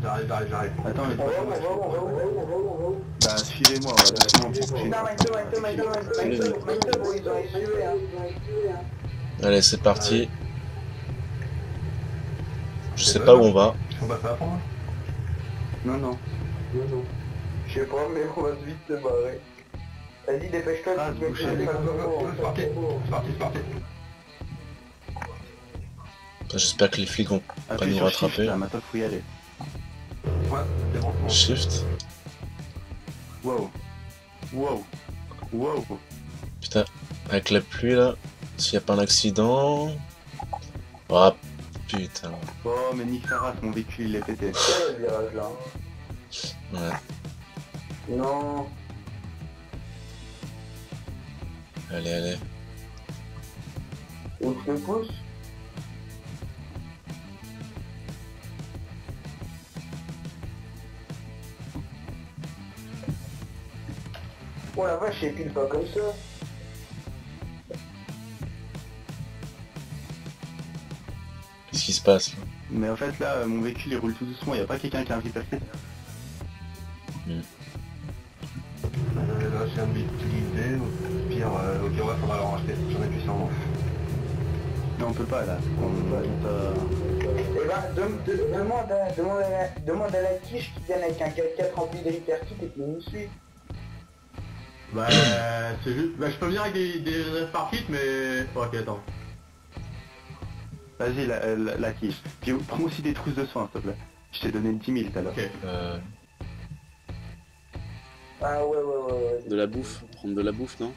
J'arrive. Attends, mais bah suivez-moi, Allez, c'est parti. Je sais pas où on va. On va faire moi. Non. Je sais pas, mais on va vite se barrer. Vas-y, dépêche-toi. Ah, se boucher. C'est parti. J'espère que les flics vont pas nous rattraper. Là, maintenant faut y aller. Ouais, c'est bon. Shift. Wow. Putain, avec la pluie là, s'il y a pas un accident... Oh putain. Oh, mais nique sa race, mon véhicule il est pété. Quel virage là? Ouais. Non. Allez. On te le pousse? Oh la vache, c'est pile pas comme ça. Qu'est-ce qui se passe là? Mais en fait là, mon véhicule il roule tout doucement, y a pas quelqu'un qui a envie de passer. Là, j'ai envie d'utiliser. Au pire, ouais, faudra leur racheter. J'en ai plus 100. Non, on peut pas là. Eh ben, demande à la quiche qui vienne avec un 4x4 rempli de hyperkit et qui nous suit. Bah, c'est juste... Bah, je peux venir avec des répartites, mais... Ok, attends. Vas-y, la quiche. Puis prends aussi des trousses de soins, s'il te plaît. Je t'ai donné 10 000 tout à l'heure. Ok. Ah ouais. De la bouffe, prendre de la bouffe, non?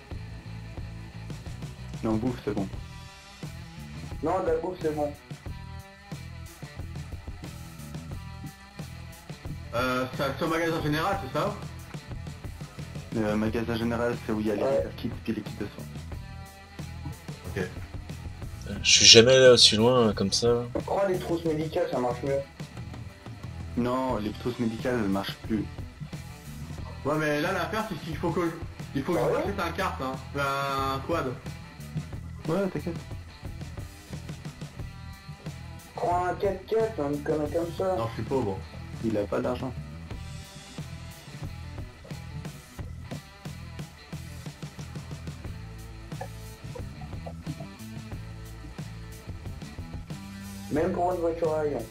Non, bouffe, c'est bon. Non, de la bouffe, c'est bon. C'est au magasin général, c'est ça? Le magasin général, c'est où il y a les kits et les kits de soins. Ok. Je suis jamais allé aussi loin comme ça. Prends les trousses médicales, ça marche mieux. Non, les trousses médicales ne marchent plus. Ouais, mais là, l'affaire, c'est qu'il faut que je rachète un kart, hein. Un quad. Ouais, t'inquiète. Prends un 4x4, un connerie comme ça. Non, je suis pauvre. Il a pas d'argent. Même pour une voiture à rayon.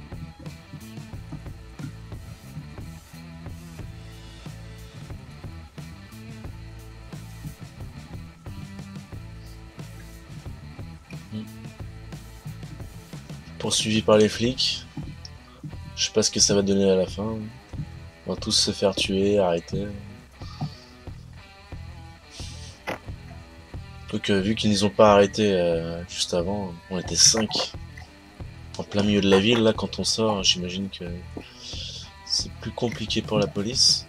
Poursuivi par les flics. Je sais pas ce que ça va donner à la fin. On va tous se faire tuer, arrêter. Donc vu qu'ils nous ont pas arrêtés juste avant, on était 5. En plein milieu de la ville, là, quand on sort, j'imagine que c'est plus compliqué pour la police.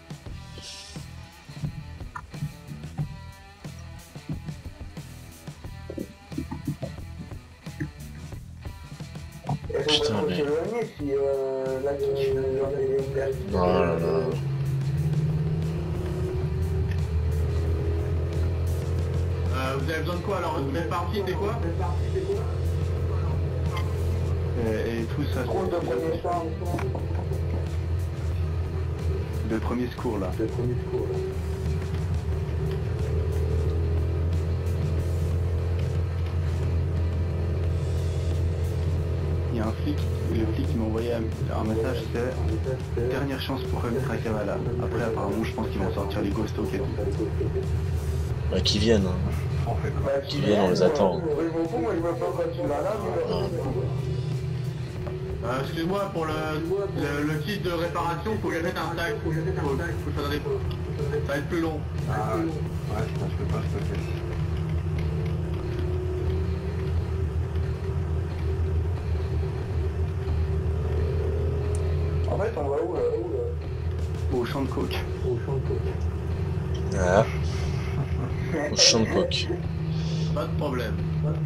Putain, mais... Oh là là. Vous avez besoin de quoi alors? Une répartie, c'est quoi? Et tout ça. Trousse de premier soin. De premier secours là. Il y a un flic, le flic qui m'a envoyé un message, c'est dernière chance pour remettre à Kavala. Après apparemment je pense qu'ils vont sortir les ghost et tout. Bah, qu'ils viennent, hein. Qu'ils viennent, on les attend. Excuse-moi, pour le kit de réparation, faut que j'achète un sac. Faut que ça va être plus long. Ah ouais, je peux pas. En fait, on va où là? Au champ de coke. Ah. Au champ de coke. Pas de problème.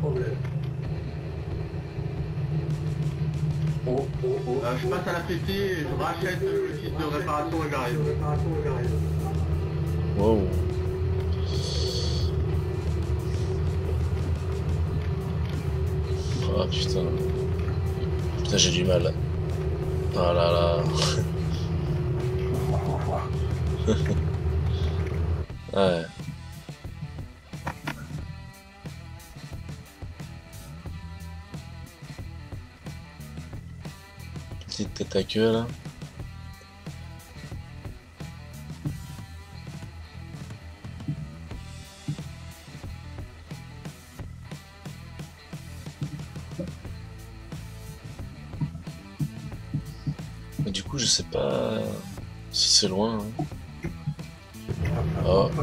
Je passe à la PT et je rachète le kit de réparation et j'arrive. Wow. Oh putain. Putain, j'ai du mal. Oh là là. Ouais. Petite tête à queue là. Mais du coup je sais pas si c'est loin. Hein. Oh.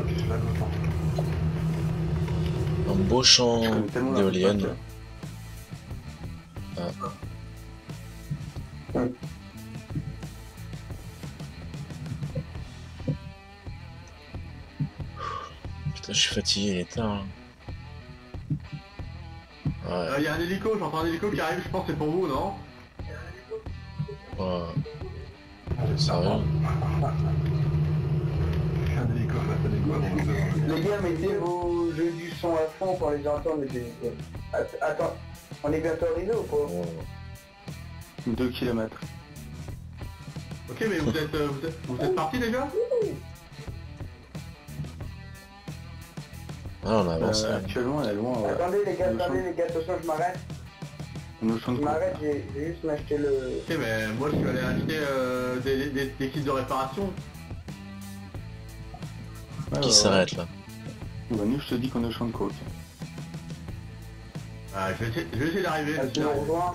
Un beau champ d'éoliennes. Ah. Putain, je suis fatigué, il est tard. Hein. Ouais. Y a un hélico, j'entends un hélico qui arrive, je pense que c'est pour vous, non? Ouais. Sérieux? Les gars, mettez vos jeux du son à fond pour les entendre, les hélicos. Attends, on est bientôt arrivé ou pas? Oh. 2 km. Ok, mais vous êtes parti déjà? Ah, on a avancé. Actuellement, elle est loin. Ouais. Attendez les gars, attention, je m'arrête. Nos champs de Je m'arrête, j'ai juste m'acheter le... Ok, mais moi je suis allé acheter des kits de réparation. Ouais, Qui s'arrête là? Bah, nous, je te dis qu'on est au champ de coke. Ah, je vais essayer d'arriver. Tu nous rejoins.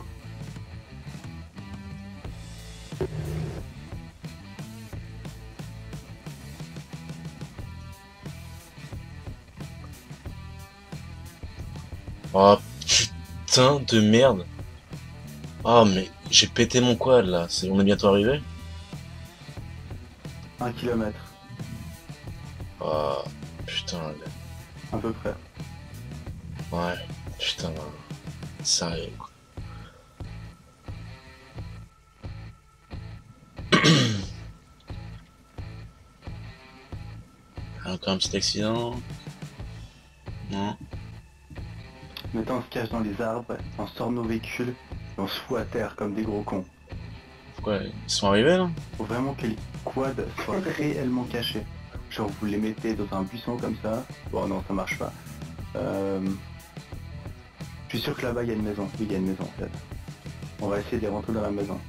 Oh putain de merde. Oh mais j'ai pété mon quad là, on est bientôt arrivé? 1 km, Oh putain, à peu près. ouais, putain, sérieux quoi. Encore un petit accident? Non? Maintenant, on se cache dans les arbres, on sort de nos véhicules, et on se fout à terre comme des gros cons. Pourquoi ils sont arrivés là? Faut vraiment que les quads soient réellement cachés. Genre, vous les mettez dans un buisson comme ça. Bon, non, ça marche pas. Je suis sûr que là-bas, il y a une maison. Oui, il y a une maison, en fait. On va essayer de les rentrer dans la maison.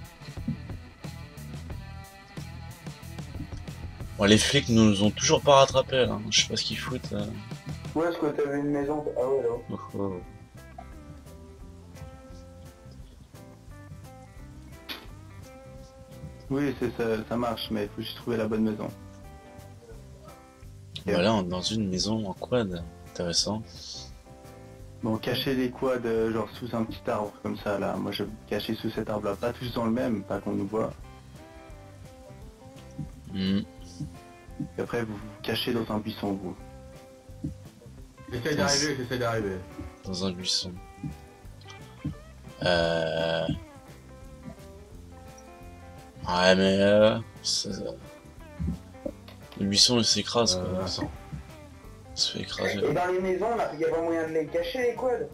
Bon, les flics nous ont toujours pas rattrapés là, je sais pas ce qu'ils foutent. Où est-ce que t'avais une maison? Ah ouais, là. Oh, oh. Oui, ça marche, mais il faut juste trouver la bonne maison. Voilà, on est dans une maison en quad, intéressant. Bon, cacher les quads, genre sous un petit arbre, comme ça, là. Moi, je vais me cacher sous cet arbre-là. Pas tous dans le même, pas qu'on nous voit. Hmm. Et après, vous vous cachez dans un buisson, vous. J'essaie d'arriver. Dans un buisson. Ouais mais le buisson il s'écrase quoi. Attends. Il se fait écraser. Et dans les maisons, il y a pas moyen de les cacher, les quads?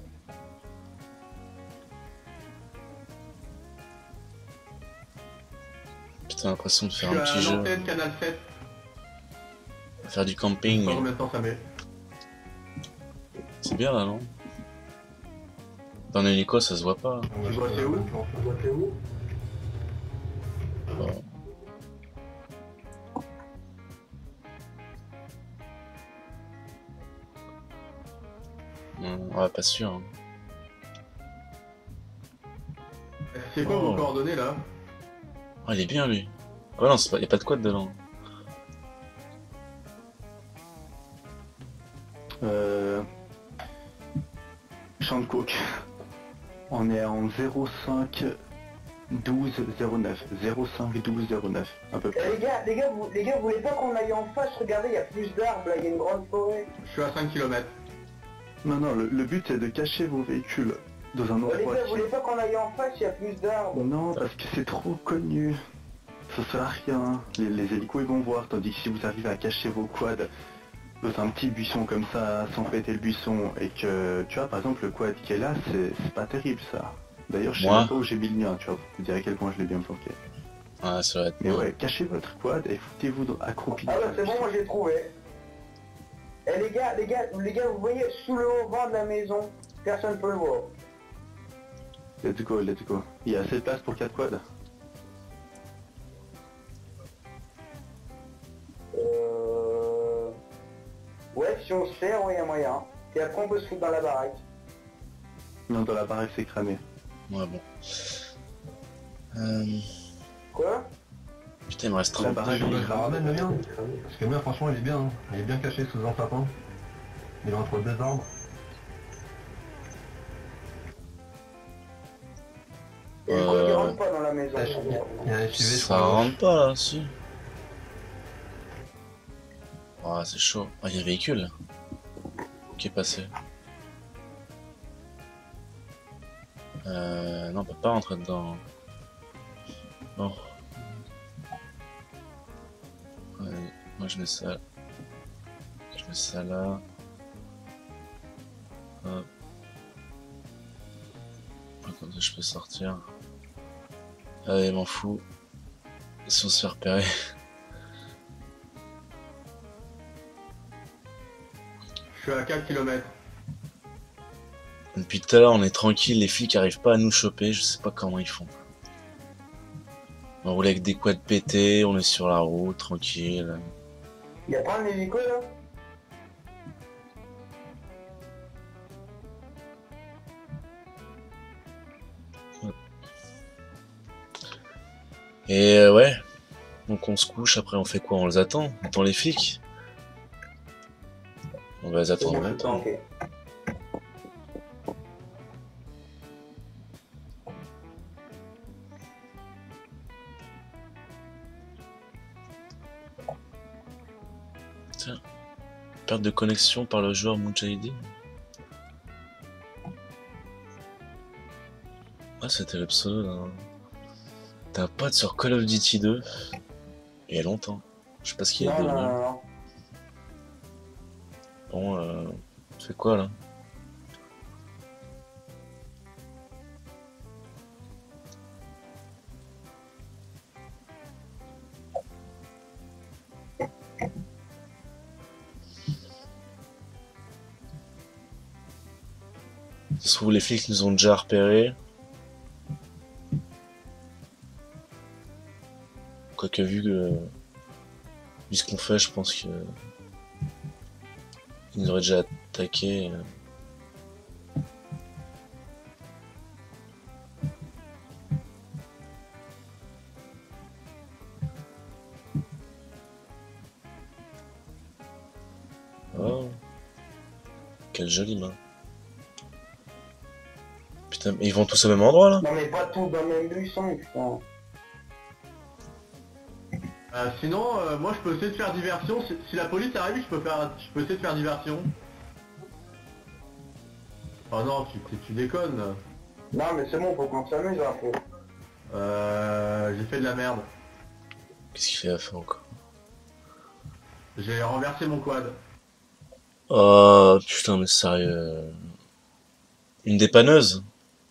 Putain, l'impression de Je faire suis un à petit jeu. l'antenne Canal 7. Faire du Je sais camping. pas combien de temps ça met. C'est bien là non? Dans l'hélico ça se voit pas. Tu vois c'est où? Bon. Ouais, pas sûr. Hein. C'est quoi vos coordonnées là? Oh, il est bien lui. Ah ouais, non, y a pas de quad dedans. Champ de coke. On est en 05 12 09. 05 12 09, à peu près. Les gars, vous voulez pas qu'on aille en face? Regardez, il y a plus d'arbres, là, il y a une grande forêt. Je suis à 5 km. Non, le but c'est de cacher vos véhicules dans un Les endroit gars, vous voulez pas qu'on aille en face? Il y a plus d'arbres. Non, parce que c'est trop connu. Ça sert à rien. Les hélicos ils vont voir, tandis que si vous arrivez à cacher vos quads dans un petit buisson comme ça, sans péter le buisson, et que, tu vois, par exemple, le quad qui est là, c'est pas terrible ça. D'ailleurs, je sais Moi même pas où j'ai mis le mien, tu vois, pour te dire à quel point je l'ai bien planqué. Ah, ça va être... Mais ouais, cachez votre quad et foutez-vous accroupi. Ah bah c'est bon, moi j'ai trouvé. Eh les gars, vous voyez, sous le haut-vent de la maison, personne peut le voir. Let's go, let's go. Il y a assez de place pour 4 quads. Ouais, si on se fait, ouais, y a moyen. Et après on peut se foutre dans la baraque. Non, dans la baraque c'est cramé. Ouais, bon. Quoi? Putain, il me reste La 30 baraque, Je il est le cramé. ramène le mien. Parce que le mien franchement il est bien. Hein. Il est bien caché sous un sapin. Il est entre deux arbres. Et le quoi, il rentre pas dans la maison. Il y a un SUV je Ça crois. rentre pas là, si. Ah, c'est chaud. Ah, il y a un véhicule qui est passé. Non, on peut pas rentrer dedans. Bon. Ouais, moi je mets ça. Je mets ça là. Hop. Comme ça je peux sortir. Allez, m'en fous. Si on se fait repérer. Je suis à 4 km. Depuis tout à l'heure, on est tranquille, les flics arrivent pas à nous choper, je sais pas comment ils font. On roule avec des quads pétés, on est sur la route, tranquille. Y'a pas un hélico là? Et ouais, donc on se couche, après on fait quoi? On les attend? On attend les flics? On va les attendre maintenant. Ok. Tiens. Perte de connexion par le joueur Mujahideen. Ah, c'était le pseudo d'un pote sur Call of Duty 2. Il y a longtemps. Je sais pas ce qu'il est Non, devenu. non, non, non. Bon, tu fais quoi là? Ça se trouve, les flics nous ont déjà repérés. Quoique vu ce qu'on fait, je pense que ils nous auraient déjà attaqué. Oh, quelle jolie main. Putain, mais ils vont tous au même endroit là? Non mais pas tout dans le même buisson, putain. Sinon, moi je peux essayer de faire diversion. Si la police arrive, je peux essayer de faire diversion. Oh non, tu déconnes. Non mais c'est bon, faut qu'on s'amuse un peu. J'ai fait de la merde. Qu'est-ce qu'il fait à faire encore? J'ai renversé mon quad. Oh putain, mais sérieux. Une dépanneuse?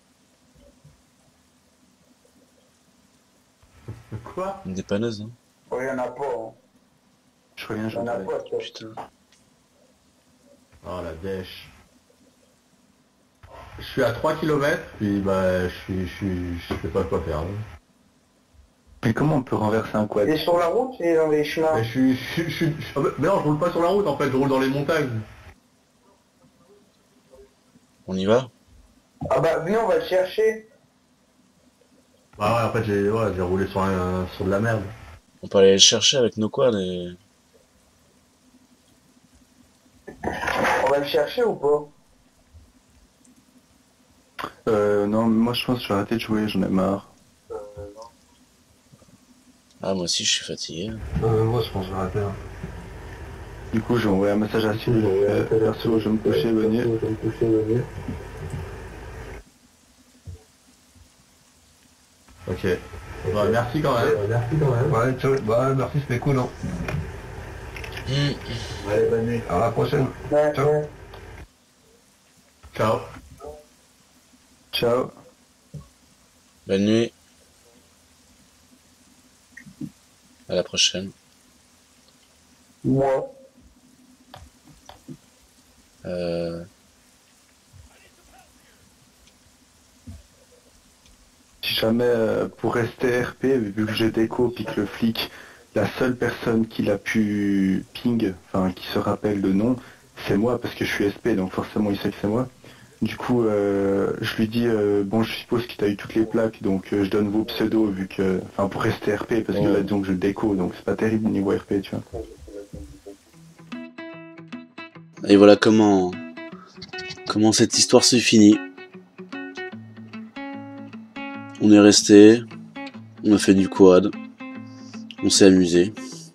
Quoi? Une dépanneuse, hein? Oh, y'en a pas, hein. Je reviens, je Y'en a reviens. pas, toi. Putain. Oh la dèche. Je suis à 3 km, puis bah je sais pas quoi faire. Hein. Mais comment on peut renverser un quad? Et sur la route et dans les chemins. Mais mais non, je roule pas sur la route en fait, je roule dans les montagnes. On y va? Ah bah venez, on va le chercher. Bah ouais, en fait j'ai roulé sur de la merde. On peut aller le chercher avec nos quads et... On va le chercher ou pas? Non, moi je pense que je vais arrêter de jouer, j'en ai marre. Ah, moi aussi je suis fatigué. Moi je pense que je vais arrêter. Hein. Du coup, j'ai envoyé un message à Steve, perso, je vais me coucher, bonne nuit. Ok. Bah, merci quand même. Ouais, ciao. Bah merci, c'était cool. Hein. Allez, bonne nuit. À la prochaine. Ouais, Ciao. ouais. Ciao. Ciao. Bonne nuit. À la prochaine. Moi. Si jamais, pour rester RP, vu que j'ai déco puis que le flic, la seule personne qui l'a pu ping, enfin qui se rappelle le nom, c'est moi parce que je suis SP, donc forcément il sait que c'est moi. Du coup, je lui dis, bon, je suppose qu'il a eu toutes les plaques, donc je donne vos pseudos, vu que, enfin, pour rester RP, parce que là, disons que je le déco, donc c'est pas terrible niveau RP, tu vois. Et voilà comment cette histoire se finit. On est resté, on a fait du quad, on s'est amusé.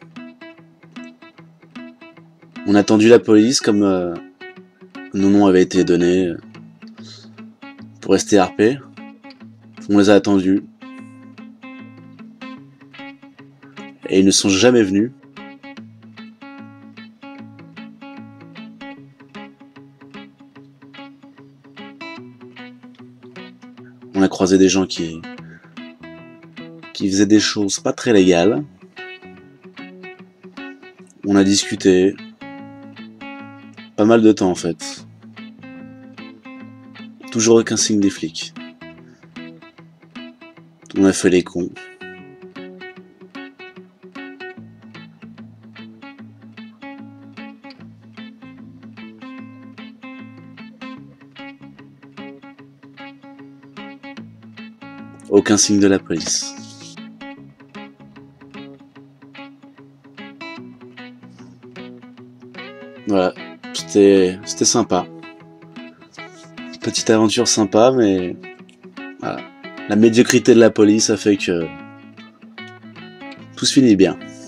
On a attendu la police comme nos noms avaient été donnés pour rester RP. On les a attendus. Et ils ne sont jamais venus. On a croisé des gens qui faisaient des choses pas très légales. On a discuté. Pas mal de temps en fait. Toujours aucun signe des flics. On a fait les cons. Aucun signe de la police. Voilà, c'était sympa. Petite aventure sympa, mais voilà. La médiocrité de la police a fait que tout se finit bien.